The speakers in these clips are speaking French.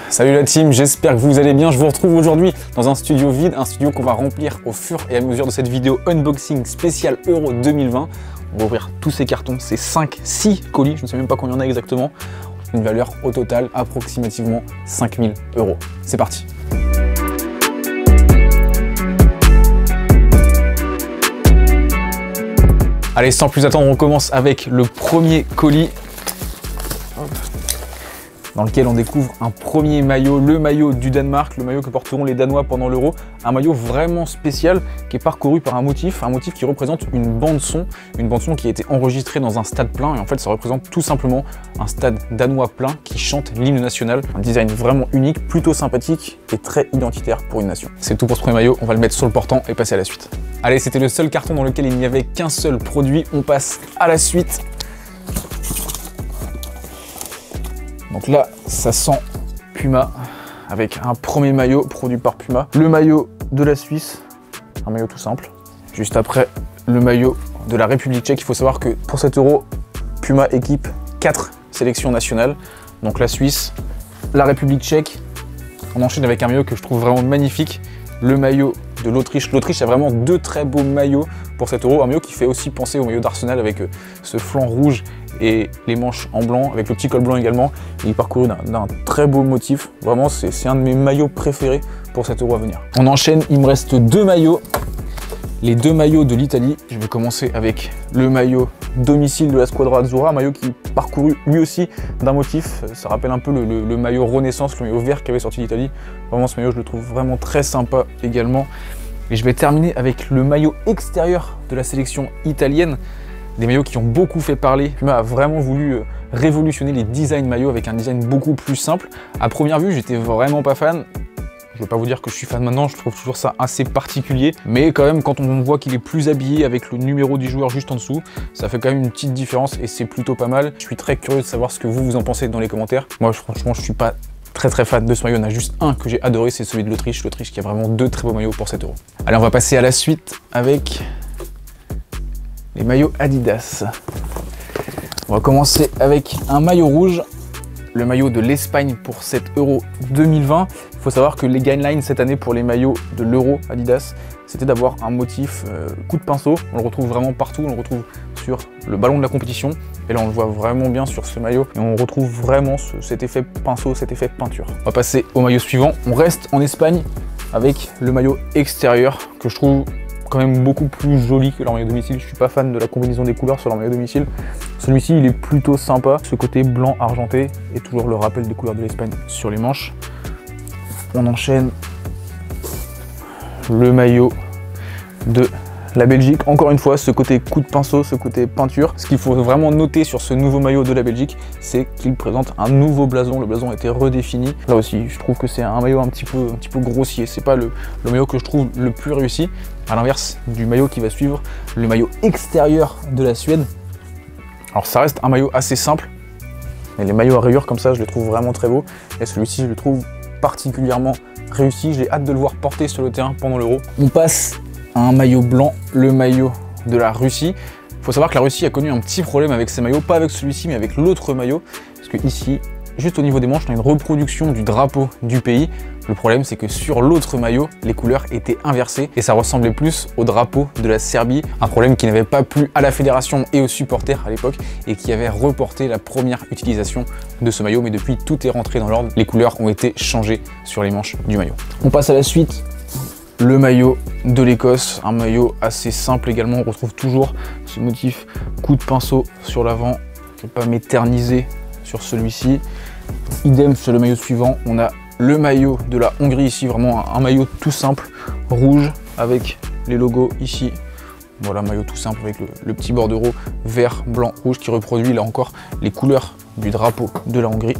Salut la team, j'espère que vous allez bien. Je vous retrouve aujourd'hui dans un studio vide, un studio qu'on va remplir au fur et à mesure de cette vidéo unboxing spéciale Euro 2020. On va ouvrir tous ces cartons, ces 6 colis, je ne sais même pas combien il y en a exactement. Une valeur au total approximativement 5 000 €. C'est parti. Allez, sans plus attendre, on commence avec le premier colis dans lequel on découvre un premier maillot, le maillot du Danemark, le maillot que porteront les Danois pendant l'Euro. Un maillot vraiment spécial qui est parcouru par un motif qui représente une bande son qui a été enregistrée dans un stade plein. Et en fait, ça représente tout simplement un stade danois plein qui chante l'hymne national. Un design vraiment unique, plutôt sympathique et très identitaire pour une nation. C'est tout pour ce premier maillot, on va le mettre sur le portant et passer à la suite. Allez, c'était le seul carton dans lequel il n'y avait qu'un seul produit. On passe à la suite. Donc là, ça sent Puma, avec un premier maillot produit par Puma. Le maillot de la Suisse, un maillot tout simple. Juste après, le maillot de la République tchèque. Il faut savoir que pour cet Euro, Puma équipe 4 sélections nationales. Donc la Suisse, la République tchèque. On enchaîne avec un maillot que je trouve vraiment magnifique. Le maillot de l'Autriche. L'Autriche a vraiment 2 très beaux maillots pour cet Euro. Un maillot qui fait aussi penser au maillot d'Arsenal avec ce flanc rouge et les manches en blanc, avec le petit col blanc également. Il est parcouru d'un très beau motif. Vraiment, c'est un de mes maillots préférés pour cet Euro à venir. On enchaîne, il me reste 2 maillots. Les 2 maillots de l'Italie. Je vais commencer avec le maillot domicile de la Squadra Azzurra, un maillot qui est parcouru lui aussi d'un motif. Ça rappelle un peu le maillot Renaissance, le maillot vert qu'avait sorti l'Italie. Vraiment, ce maillot, je le trouve vraiment très sympa également. Et je vais terminer avec le maillot extérieur de la sélection italienne. Des maillots qui ont beaucoup fait parler. Puma a vraiment voulu révolutionner les designs maillots avec un design beaucoup plus simple. À première vue, j'étais vraiment pas fan. Je ne veux pas vous dire que je suis fan maintenant, je trouve toujours ça assez particulier. Mais quand même, quand on voit qu'il est plus habillé avec le numéro du joueur juste en dessous, ça fait quand même une petite différence et c'est plutôt pas mal. Je suis très curieux de savoir ce que vous en pensez dans les commentaires. Moi, franchement, je suis pas très fan de ce maillot. Il y en a juste un que j'ai adoré, c'est celui de l'Autriche. L'Autriche qui a vraiment 2 très beaux maillots pour cet Euro. Allez, on va passer à la suite avec les maillots Adidas. On va commencer avec un maillot rouge, le maillot de l'Espagne pour cet Euro 2020. Il faut savoir que les guidelines cette année pour les maillots de l'Euro Adidas, c'était d'avoir un motif coup de pinceau. On le retrouve vraiment partout, on le retrouve sur le ballon de la compétition. Et là, on le voit vraiment bien sur ce maillot. Et on retrouve vraiment cet effet pinceau, cet effet peinture. On va passer au maillot suivant. On reste en Espagne avec le maillot extérieur que je trouve quand même beaucoup plus joli que leur maillot domicile. Je suis pas fan de la combinaison des couleurs sur leur maillot domicile. Celui-ci, il est plutôt sympa. Ce côté blanc argenté et toujours le rappel des couleurs de l'Espagne sur les manches. On enchaîne le maillot de la Belgique. Encore une fois, ce côté coup de pinceau, ce côté peinture. Ce qu'il faut vraiment noter sur ce nouveau maillot de la Belgique, c'est qu'il présente un nouveau blason. Le blason a été redéfini. Là aussi, je trouve que c'est un maillot un petit peu grossier. C'est pas le maillot que je trouve le plus réussi. À l'inverse du maillot qui va suivre, le maillot extérieur de la Suède. Alors ça reste un maillot assez simple, mais les maillots à rayures comme ça, je les trouve vraiment très beaux. Et celui-ci, je le trouve particulièrement réussi. J'ai hâte de le voir porter sur le terrain pendant l'Euro. On passe à un maillot blanc, le maillot de la Russie. Il faut savoir que la Russie a connu un petit problème avec ses maillots, pas avec celui-ci, mais avec l'autre maillot. Parce que ici, juste au niveau des manches, on a une reproduction du drapeau du pays. Le problème, c'est que sur l'autre maillot, les couleurs étaient inversées et ça ressemblait plus au drapeau de la Serbie. Un problème qui n'avait pas plu à la fédération et aux supporters à l'époque et qui avait reporté la première utilisation de ce maillot. Mais depuis, tout est rentré dans l'ordre. Les couleurs ont été changées sur les manches du maillot. On passe à la suite. Le maillot de l'Écosse, un maillot assez simple également. On retrouve toujours ce motif coup de pinceau sur l'avant. Je ne vais pas m'éterniser sur celui-ci. Idem sur le maillot suivant, on a le maillot de la Hongrie ici, vraiment un maillot tout simple, rouge avec les logos ici. Voilà, maillot tout simple avec le petit bordereau vert, blanc, rouge qui reproduit là encore les couleurs du drapeau de la Hongrie.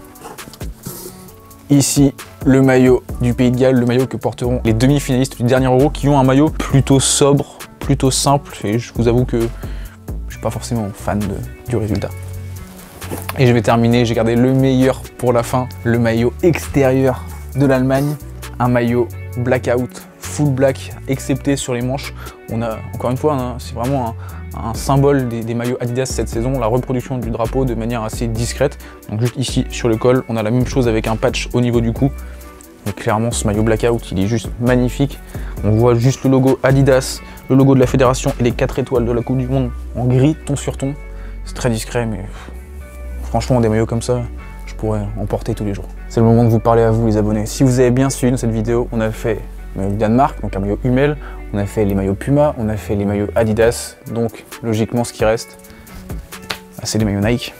Ici, le maillot du Pays de Galles, le maillot que porteront les demi-finalistes du dernier Euro qui ont un maillot plutôt sobre, plutôt simple et je vous avoue que je suis pas forcément fan du résultat. Et je vais terminer, j'ai gardé le meilleur pour la fin, le maillot extérieur de l'Allemagne, un maillot blackout, full black, excepté sur les manches. On a, encore une fois, c'est vraiment un symbole des maillots Adidas cette saison, la reproduction du drapeau de manière assez discrète. Donc juste ici sur le col, on a la même chose avec un patch au niveau du cou. Et clairement ce maillot blackout, il est juste magnifique. On voit juste le logo Adidas, le logo de la fédération et les 4 étoiles de la Coupe du Monde en gris, ton sur ton. C'est très discret, mais franchement des maillots comme ça, je pourrais en porter tous les jours. C'est le moment de vous parler à vous les abonnés. Si vous avez bien suivi dans cette vidéo, on a fait le maillot du Danemark, donc un maillot Hummel, on a fait les maillots Puma, on a fait les maillots Adidas, donc logiquement ce qui reste, c'est les maillots Nike.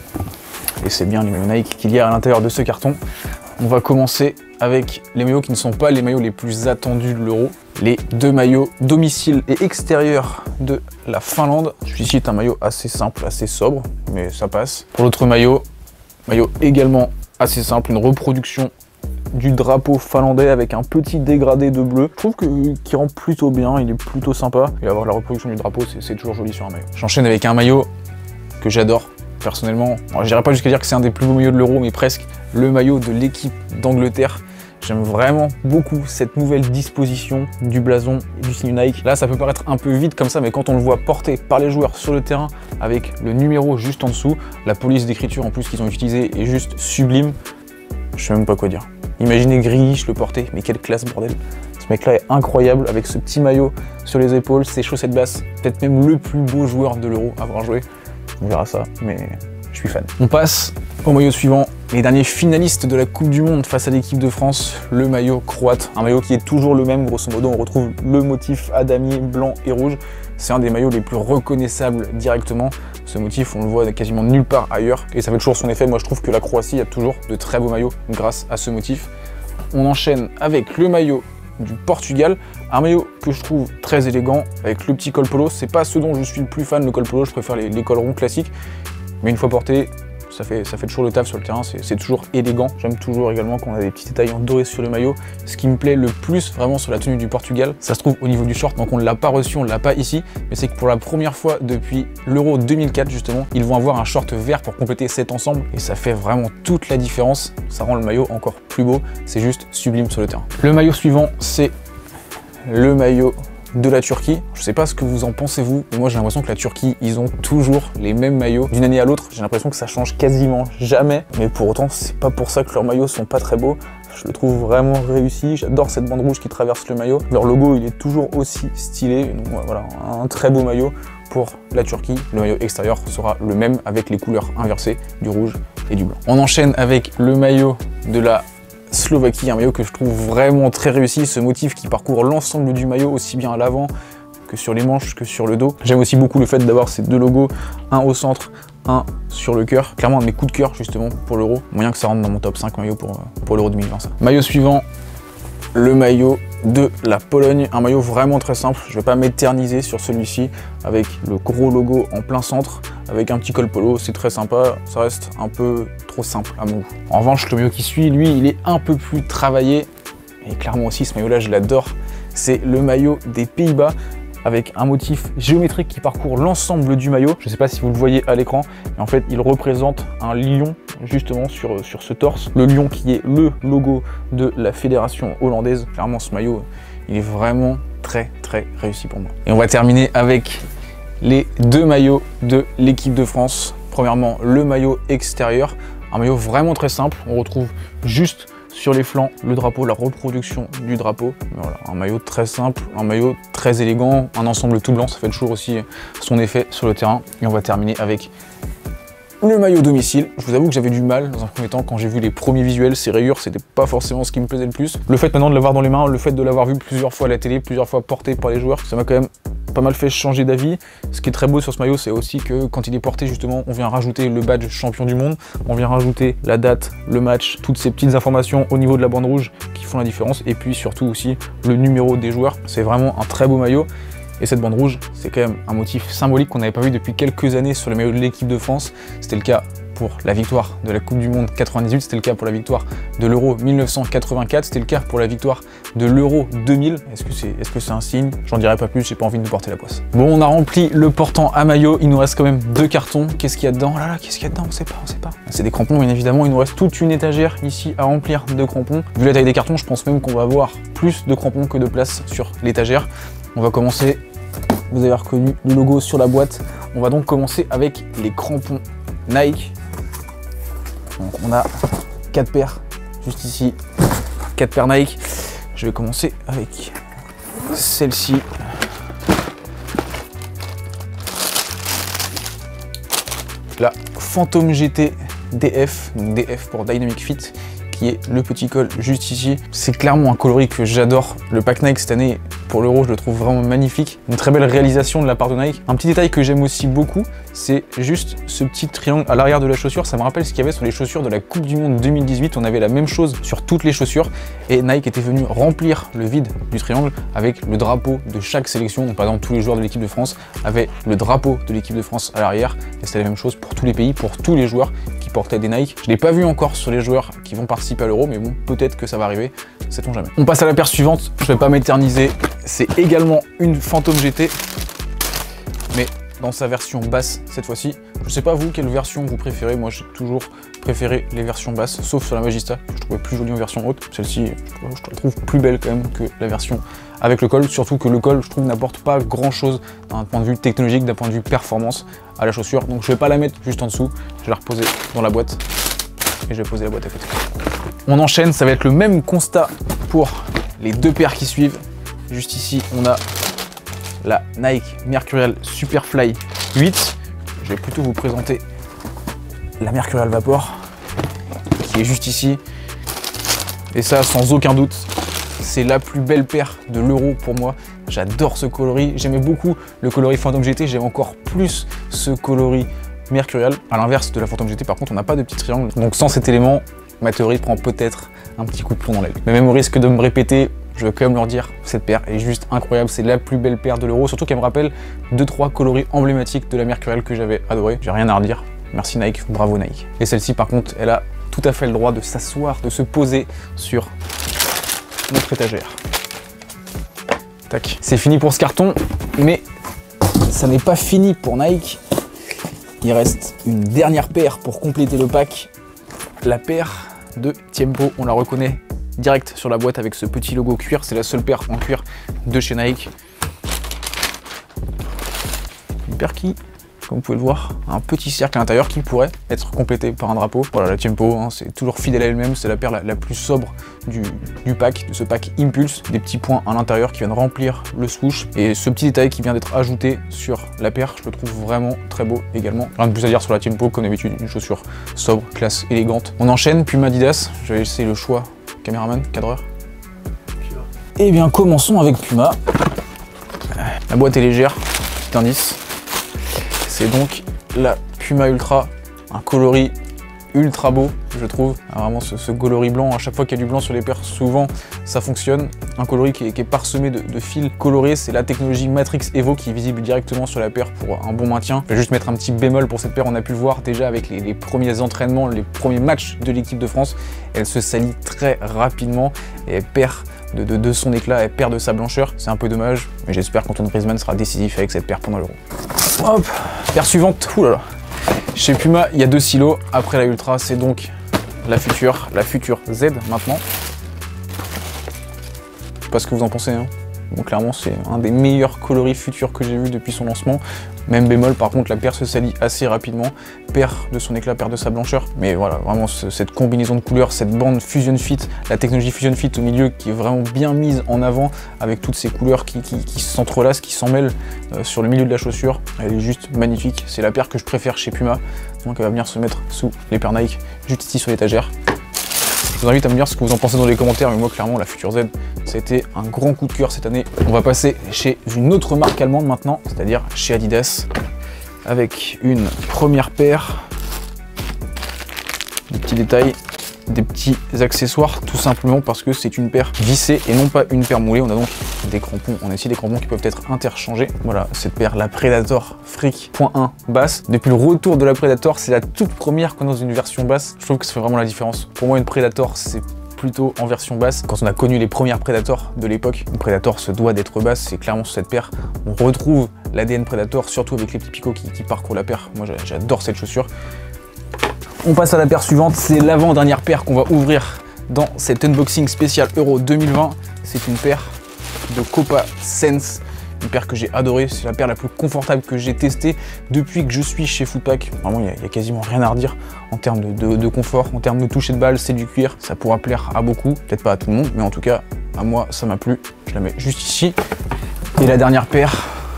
Et c'est bien les maillots Nike qu'il y a à l'intérieur de ce carton. On va commencer avec les maillots qui ne sont pas les maillots les plus attendus de l'Euro. Les 2 maillots domicile et extérieur de la Finlande. Celui-ci est un maillot assez simple, assez sobre, mais ça passe. Pour l'autre maillot également assez simple, une reproduction du drapeau finlandais avec un petit dégradé de bleu. Je trouve qu'il rend plutôt bien, il est plutôt sympa. Et avoir la reproduction du drapeau, c'est toujours joli sur un maillot. J'enchaîne avec un maillot que j'adore. Personnellement, je dirais pas jusqu'à dire que c'est un des plus beaux maillots de l'Euro, mais presque le maillot de l'équipe d'Angleterre. J'aime vraiment beaucoup cette nouvelle disposition du blason et du signe Nike. Là, ça peut paraître un peu vide comme ça, mais quand on le voit porté par les joueurs sur le terrain avec le numéro juste en dessous, la police d'écriture en plus qu'ils ont utilisée est juste sublime. Je sais même pas quoi dire. Imaginez Grealish le porter, mais quelle classe bordel. Ce mec-là est incroyable avec ce petit maillot sur les épaules, ses chaussettes basses, peut-être même le plus beau joueur de l'Euro à avoir joué. On verra ça, mais je suis fan. On passe au maillot suivant, les derniers finalistes de la Coupe du Monde face à l'équipe de France, le maillot croate. Un maillot qui est toujours le même, grosso modo, on retrouve le motif à damier blanc et rouge. C'est un des maillots les plus reconnaissables directement. Ce motif, on le voit quasiment nulle part ailleurs et ça fait toujours son effet. Moi, je trouve que la Croatie a toujours de très beaux maillots grâce à ce motif. On enchaîne avec le maillot du Portugal, un maillot que je trouve très élégant avec le petit col polo. C'est pas ce dont je suis le plus fan, le col polo, je préfère les cols ronds classiques, mais une fois porté, ça fait toujours le taf sur le terrain, c'est toujours élégant. J'aime toujours également quand on a des petits détails en doré sur le maillot. Ce qui me plaît le plus vraiment sur la tenue du Portugal, ça se trouve au niveau du short, donc on ne l'a pas reçu, on ne l'a pas ici, mais c'est que pour la première fois depuis l'Euro 2004 justement, ils vont avoir un short vert pour compléter cet ensemble et ça fait vraiment toute la différence. Ça rend le maillot encore plus beau, c'est juste sublime sur le terrain. Le maillot suivant, c'est le maillot de la Turquie. Je sais pas ce que vous en pensez vous, mais moi j'ai l'impression que la Turquie, ils ont toujours les mêmes maillots d'une année à l'autre. J'ai l'impression que ça change quasiment jamais, mais pour autant c'est pas pour ça que leurs maillots sont pas très beaux. Je le trouve vraiment réussi, j'adore cette bande rouge qui traverse le maillot. Leur logo il est toujours aussi stylé, donc voilà, un très beau maillot pour la Turquie. Le maillot extérieur sera le même avec les couleurs inversées du rouge et du blanc. On enchaîne avec le maillot de la Slovaquie, un maillot que je trouve vraiment très réussi, ce motif qui parcourt l'ensemble du maillot, aussi bien à l'avant que sur les manches, que sur le dos. J'aime aussi beaucoup le fait d'avoir ces 2 logos, un au centre, un sur le cœur. Clairement un de mes coups de cœur justement pour l'Euro. Moyen que ça rentre dans mon top 5 maillot pour l'Euro 2020 ça. Maillot suivant, le maillot de la Pologne, un maillot vraiment très simple, je vais pas m'éterniser sur celui-ci, avec le gros logo en plein centre, avec un petit col polo, c'est très sympa, ça reste un peu trop simple à mon goût. En revanche, le maillot qui suit, lui, il est un peu plus travaillé, et clairement aussi ce maillot-là, je l'adore, c'est le maillot des Pays-Bas, avec un motif géométrique qui parcourt l'ensemble du maillot. Je ne sais pas si vous le voyez à l'écran, mais en fait il représente un lion justement sur ce torse. Le lion qui est le logo de la fédération hollandaise. Clairement ce maillot, il est vraiment très réussi pour moi. Et on va terminer avec les 2 maillots de l'équipe de France. Premièrement le maillot extérieur, un maillot vraiment très simple. On retrouve juste sur les flancs, le drapeau, la reproduction du drapeau. Voilà, un maillot très simple, un maillot très élégant, un ensemble tout blanc, ça fait toujours aussi son effet sur le terrain. Et on va terminer avec le maillot domicile. Je vous avoue que j'avais du mal dans un premier temps quand j'ai vu les premiers visuels, ces rayures, c'était pas forcément ce qui me plaisait le plus. Le fait maintenant de l'avoir dans les mains, le fait de l'avoir vu plusieurs fois à la télé, plusieurs fois porté par les joueurs, ça m'a quand même pas mal fait changer d'avis. Ce qui est très beau sur ce maillot, c'est aussi que quand il est porté justement, on vient rajouter le badge champion du monde, on vient rajouter la date, le match, toutes ces petites informations au niveau de la bande rouge qui font la différence, et puis surtout aussi le numéro des joueurs. C'est vraiment un très beau maillot. Et cette bande rouge, c'est quand même un motif symbolique qu'on n'avait pas vu depuis quelques années sur le maillot de l'équipe de France. C'était le cas pour la victoire de la Coupe du Monde 98, c'était le cas pour la victoire de l'Euro 1984, c'était le cas pour la victoire de l'Euro 2000. Est-ce que c'est un signe? J'en dirai pas plus, j'ai pas envie de nous porter la poisse. Bon, on a rempli le portant à maillot, il nous reste quand même 2 cartons. Qu'est-ce qu'il y a dedans? Oh là là, qu'est-ce qu'il y a dedans? On sait pas. C'est des crampons, bien évidemment, il nous reste toute une étagère ici à remplir de crampons. Vu la taille des cartons, je pense même qu'on va avoir plus de crampons que de place sur l'étagère. On va commencer. Vous avez reconnu le logo sur la boîte. On va donc commencer avec les crampons Nike. Donc on a 4 paires juste ici, 4 paires Nike. Je vais commencer avec celle-ci. La Phantom GT DF, donc DF pour Dynamic Fit, qui est le petit col juste ici. C'est clairement un coloris que j'adore. Le pack Nike cette année, pour l'Euro, je le trouve vraiment magnifique. Une très belle réalisation de la part de Nike. Un petit détail que j'aime aussi beaucoup, c'est juste ce petit triangle à l'arrière de la chaussure. Ça me rappelle ce qu'il y avait sur les chaussures de la Coupe du Monde 2018. On avait la même chose sur toutes les chaussures. Et Nike était venu remplir le vide du triangle avec le drapeau de chaque sélection. Donc par exemple, tous les joueurs de l'équipe de France avaient le drapeau de l'équipe de France à l'arrière. Et c'était la même chose pour tous les pays, pour tous les joueurs qui portaient des Nike. Je ne l'ai pas vu encore sur les joueurs qui vont participer à l'Euro, mais bon, peut-être que ça va arriver. Sait-on jamais. On passe à la paire suivante. Je ne vais pas m'éterniser. C'est également une Phantom GT, mais dans sa version basse cette fois-ci. Je sais pas vous, quelle version vous préférez. Moi j'ai toujours préféré les versions basses, sauf sur la Magista, que je trouvais plus jolie en version haute. Celle-ci, je la trouve plus belle quand même que la version avec le col, surtout que le col, je trouve, n'apporte pas grand-chose d'un point de vue technologique, d'un point de vue performance à la chaussure. Donc je vais pas la mettre juste en dessous, je vais la reposer dans la boîte, et je vais poser la boîte à côté. On enchaîne, ça va être le même constat pour les 2 paires qui suivent. Juste ici, on a la Nike Mercurial Superfly 8. Je vais plutôt vous présenter la Mercurial Vapor, qui est juste ici. Et ça, sans aucun doute, c'est la plus belle paire de l'Euro pour moi. J'adore ce coloris. J'aimais beaucoup le coloris Phantom GT. J'aime encore plus ce coloris Mercurial. À l'inverse de la Phantom GT, par contre, on n'a pas de petit triangle. Donc sans cet élément, ma théorie prend peut-être un petit coup de plomb dans l'aile. Mais même au risque de me répéter, je vais quand même leur dire, cette paire est juste incroyable, c'est la plus belle paire de l'Euro, surtout qu'elle me rappelle 2-3 coloris emblématiques de la Mercurial que j'avais adoré. J'ai rien à redire, merci Nike, bravo Nike. Et celle-ci par contre, elle a tout à fait le droit de s'asseoir, de se poser sur notre étagère. Tac, c'est fini pour ce carton, mais ça n'est pas fini pour Nike. Il reste une dernière paire pour compléter le pack, la paire de Tiempo, on la reconnaît direct sur la boîte avec ce petit logo cuir, c'est la seule paire en cuir de chez Nike. Une paire qui, comme vous pouvez le voir, a un petit cercle à l'intérieur qui pourrait être complété par un drapeau. Voilà, la Tiempo, hein, c'est toujours fidèle à elle-même, c'est la paire la plus sobre du pack, de ce pack Impulse. Des petits points à l'intérieur qui viennent remplir le swoosh. Et ce petit détail qui vient d'être ajouté sur la paire, je le trouve vraiment très beau également. Rien de plus à dire sur la Tiempo, comme d'habitude, une chaussure sobre, classe, élégante. On enchaîne, Puma Adidas, je vais laisser le choix. Caméraman, cadreur. Et bien commençons avec Puma. La boîte est légère, petit indice. C'est donc la Puma Ultra, un coloris ultra beau, je trouve. Vraiment ce coloris blanc, à chaque fois qu'il y a du blanc sur les paires, souvent ça fonctionne. Un coloris qui est parsemé de fils colorés, c'est la technologie Matrix Evo qui est visible directement sur la paire pour un bon maintien. Je vais juste mettre un petit bémol pour cette paire, on a pu le voir déjà avec les premiers entraînements, les premiers matchs de l'équipe de France. Elle se salit très rapidement et elle perd de son éclat, elle perd de sa blancheur. C'est un peu dommage, mais j'espère qu'Antoine Griezmann sera décisif avec cette paire pendant l'Euro. Hop, paire suivante, oulala. Chez Puma, il y a 2 silos. Après la Ultra, c'est donc la future Z maintenant. Je sais pas ce que vous en pensez, hein. Bon, clairement, c'est un des meilleurs coloris futurs que j'ai vu depuis son lancement. Même bémol, par contre, la paire se salit assez rapidement, perd de son éclat, perd de sa blancheur. Mais voilà, vraiment, cette combinaison de couleurs, cette bande Fusion Fit, la technologie Fusion Fit au milieu qui est vraiment bien mise en avant, avec toutes ces couleurs qui s'entrelacent, qui s'en mêlent sur le milieu de la chaussure. Elle est juste magnifique. C'est la paire que je préfère chez Puma. Donc elle va venir se mettre sous les paires Nike, juste ici sur l'étagère. Je vous invite à me dire ce que vous en pensez dans les commentaires, mais moi clairement la Future Z, c'était un grand coup de cœur cette année. On va passer chez une autre marque allemande maintenant, c'est-à-dire chez Adidas, avec une première paire, des petits détails, des petits accessoires, tout simplement parce que c'est une paire vissée et non pas une paire moulée. On a donc des crampons, on a ici des crampons qui peuvent être interchangés. Voilà, cette paire, la Predator Freak .1 basse. Depuis le retour de la Predator, c'est la toute première qu'on a dans une version basse. Je trouve que ça fait vraiment la différence. Pour moi, une Predator, c'est plutôt en version basse. Quand on a connu les premières Predator de l'époque, une Predator se doit d'être basse. C'est clairement sur cette paire, on retrouve l'ADN Predator, surtout avec les petits picots qui parcourent la paire. Moi, j'adore cette chaussure. On passe à la paire suivante, c'est l'avant-dernière paire qu'on va ouvrir dans cet unboxing spécial Euro 2020. C'est une paire de Copa Sense, une paire que j'ai adorée, c'est la paire la plus confortable que j'ai testée depuis que je suis chez Footpack. Vraiment, il y a quasiment rien à redire en termes de confort, en termes de toucher de balle, c'est du cuir, ça pourra plaire à beaucoup, peut-être pas à tout le monde, mais en tout cas, à moi, ça m'a plu. Je la mets juste ici. Et la dernière paire,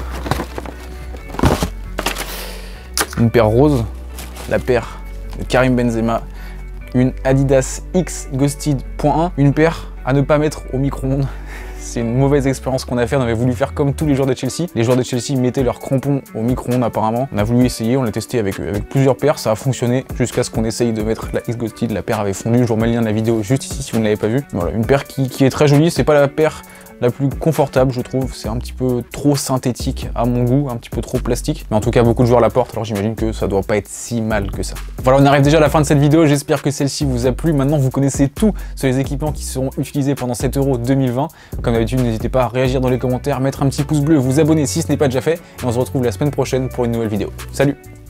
une paire rose, la paire de Karim Benzema, une Adidas X Ghosted.1, une paire à ne pas mettre au micro-ondes. C'est une mauvaise expérience qu'on a fait, on avait voulu faire comme tous les joueurs de Chelsea. Les joueurs de Chelsea mettaient leurs crampons au micro-ondes apparemment. On a voulu essayer, on l'a testé avec plusieurs paires, ça a fonctionné jusqu'à ce qu'on essaye de mettre la X Ghosted. La paire avait fondu, je vous remets le lien de la vidéo juste ici si vous ne l'avez pas vu. Voilà, une paire qui est très jolie, c'est pas la paire la plus confortable je trouve, c'est un petit peu trop synthétique à mon goût, un petit peu trop plastique, mais en tout cas beaucoup de joueurs la portent, alors j'imagine que ça doit pas être si mal que ça. Voilà, on arrive déjà à la fin de cette vidéo, j'espère que celle-ci vous a plu. Maintenant vous connaissez tout sur les équipements qui seront utilisés pendant cet Euro 2020. Comme d'habitude, n'hésitez pas à réagir dans les commentaires, mettre un petit pouce bleu, vous abonner si ce n'est pas déjà fait, et on se retrouve la semaine prochaine pour une nouvelle vidéo. Salut!